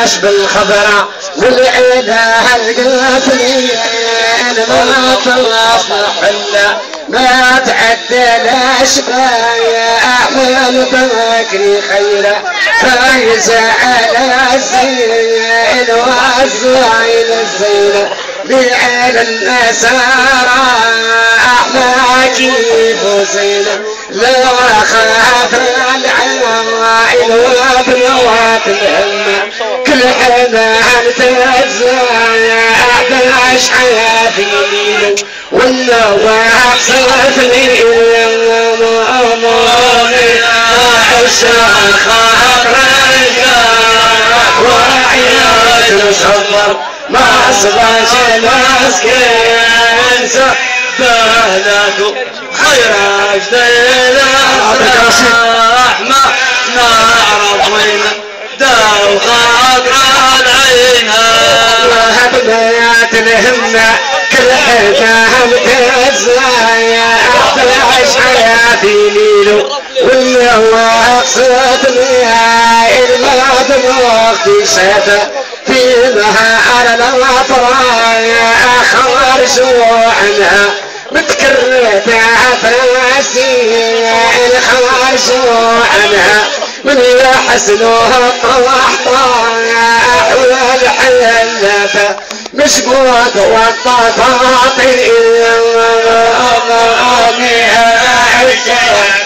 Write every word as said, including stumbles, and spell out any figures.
عاش بالخضرة والعيدة القتلين ما تصلح إلا ما تعدل أشبايا أحمل بكري خيرا فايزة على الزين والزين الزينة بعين النسارى أحلى كيف زينة لا خاف العوائل وبنوات الهمة كل حمان تزايا أحداش حياتي ليلو والنواح صرف لي عشا خاطر الجاح وعيات مصبر ما صباش مسكين سبهلكم خير اجدين افراح ما نعرف وين داو خاطر العين بنيات الهمة كل حيتهم تزايا احلاش حياتي ليلو واللي هو اقصد نهاية الماضي وقتي شاته في نهار الأطرايا خارجوا عنها متكرتة فراسي خارجوا عنها من يحسنوها الطحطايا والحلفة مشبوط والطاطاطي